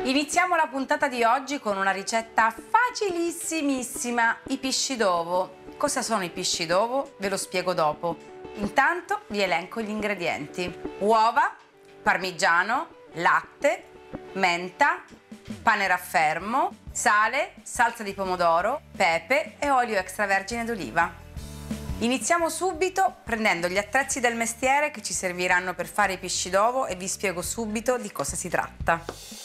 Iniziamo la puntata di oggi con una ricetta facilissimissima, i pisci d'ovo. Cosa sono i pisci d'ovo? Ve lo spiego dopo. Intanto vi elenco gli ingredienti: uova, parmigiano, latte, menta, pane raffermo, sale, salsa di pomodoro, pepe e olio extravergine d'oliva. Iniziamo subito prendendo gli attrezzi del mestiere che ci serviranno per fare i pisci d'ovo e vi spiego subito di cosa si tratta.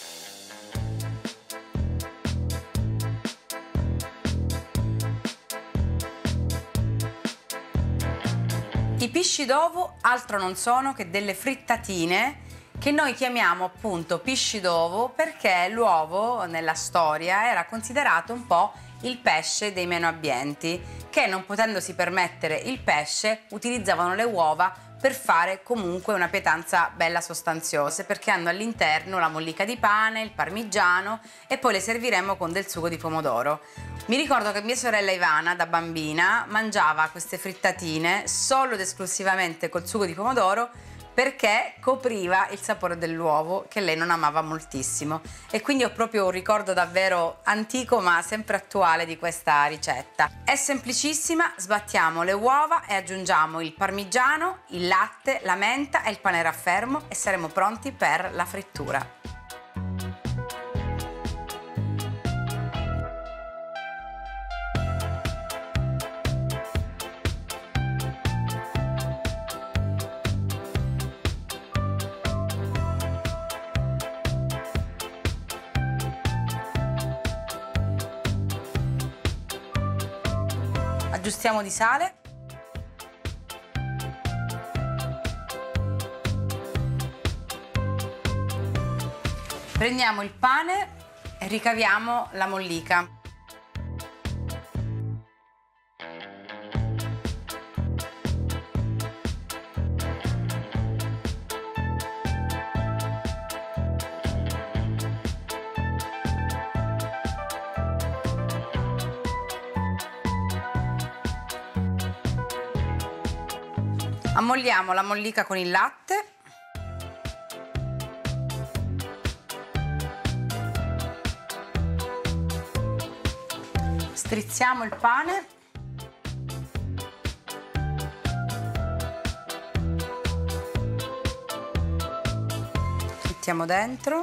I pisci d'ovo altro non sono che delle frittatine che noi chiamiamo appunto pisci d'ovo perché l'uovo nella storia era considerato un po' il pesce dei meno abbienti, che non potendosi permettere il pesce utilizzavano le uova per fare comunque una pietanza bella sostanziosa, perché hanno all'interno la mollica di pane, il parmigiano e poi le serviremo con del sugo di pomodoro. Mi ricordo che mia sorella Ivana da bambina mangiava queste frittatine solo ed esclusivamente col sugo di pomodoro perché copriva il sapore dell'uovo che lei non amava moltissimo, e quindi ho proprio un ricordo davvero antico ma sempre attuale di questa ricetta. È semplicissima, sbattiamo le uova e aggiungiamo il parmigiano, il latte, la menta e il pane raffermo e saremo pronti per la frittura. Aggiustiamo di sale. Prendiamo il pane e ricaviamo la mollica. Ammolliamo la mollica con il latte. Strizziamo il pane. Mettiamo dentro.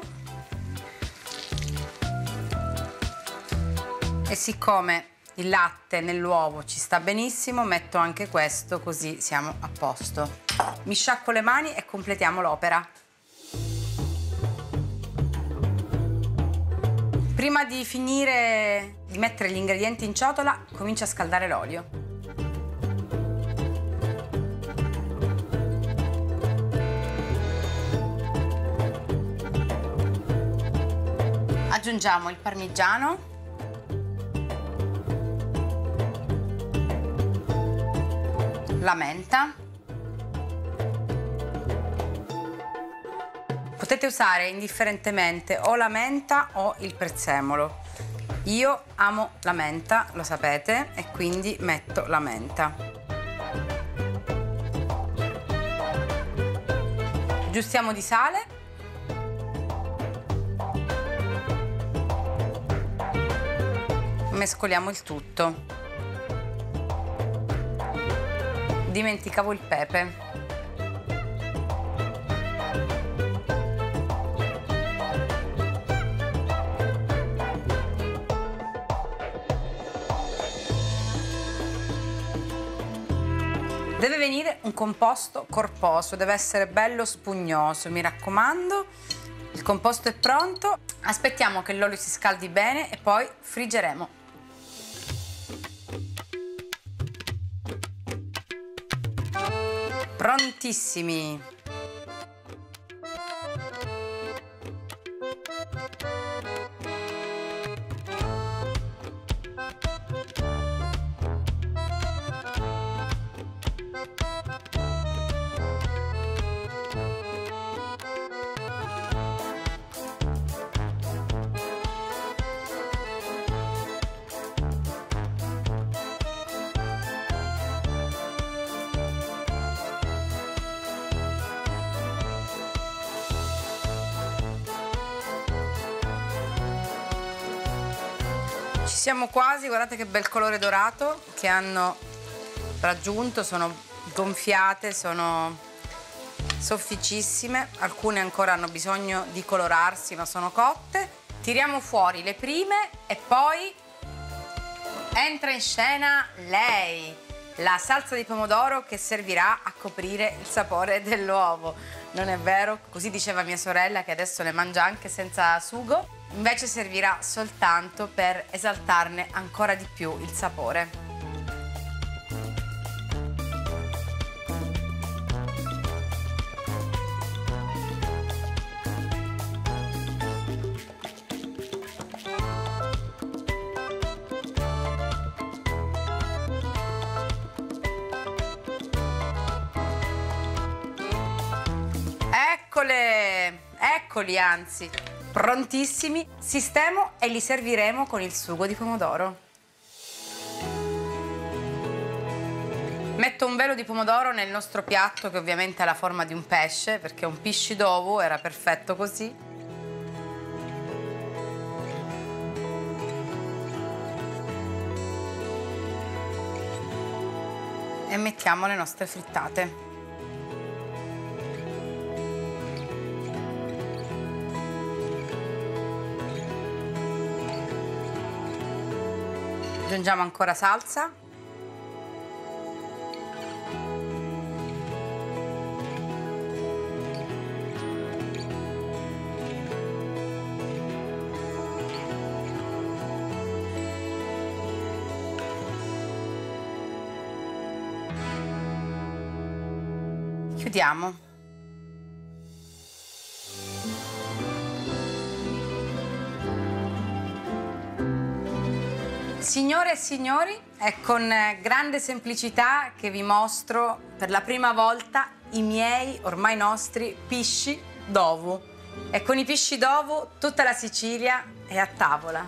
E siccome il latte nell'uovo ci sta benissimo, metto anche questo, così siamo a posto. Mi sciacquo le mani e completiamo l'opera. Prima di finire di mettere gli ingredienti in ciotola, comincio a scaldare l'olio. Aggiungiamo il parmigiano. La menta. Potete usare indifferentemente o la menta o il prezzemolo. Io amo la menta, lo sapete, e quindi metto la menta. Aggiustiamo di sale. Mescoliamo il tutto. Dimenticavo il pepe. Deve venire un composto corposo, deve essere bello spugnoso, mi raccomando. Il composto è pronto. Aspettiamo che l'olio si scaldi bene e poi friggeremo. Prontissimi! Ci siamo quasi, guardate che bel colore dorato che hanno raggiunto, sono gonfiate, sono sofficissime, alcune ancora hanno bisogno di colorarsi ma sono cotte. Tiriamo fuori le prime e poi entra in scena lei, la salsa di pomodoro che servirà a coprire il sapore dell'uovo. Non è vero? Così diceva mia sorella che adesso le mangia anche senza sugo. Invece servirà soltanto per esaltarne ancora di più il sapore. Eccoli anzi, prontissimi. Sistemo e li serviremo con il sugo di pomodoro. Metto un velo di pomodoro nel nostro piatto che ovviamente ha la forma di un pesce perché un pisci d'ovo era perfetto così. E mettiamo le nostre frittate. Aggiungiamo ancora salsa. Chiudiamo. Signore e signori, è con grande semplicità che vi mostro per la prima volta i miei, ormai nostri, pisci d'ovo. E con i pisci d'ovo tutta la Sicilia è a tavola.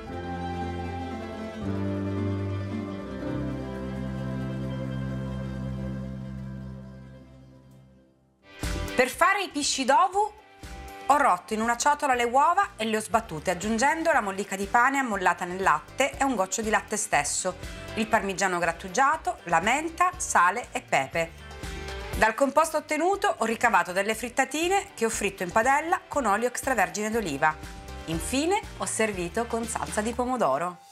Per fare i pisci d'ovo ho rotto in una ciotola le uova e le ho sbattute aggiungendo la mollica di pane ammollata nel latte e un goccio di latte stesso, il parmigiano grattugiato, la menta, sale e pepe. Dal composto ottenuto ho ricavato delle frittatine che ho fritto in padella con olio extravergine d'oliva. Infine ho servito con salsa di pomodoro.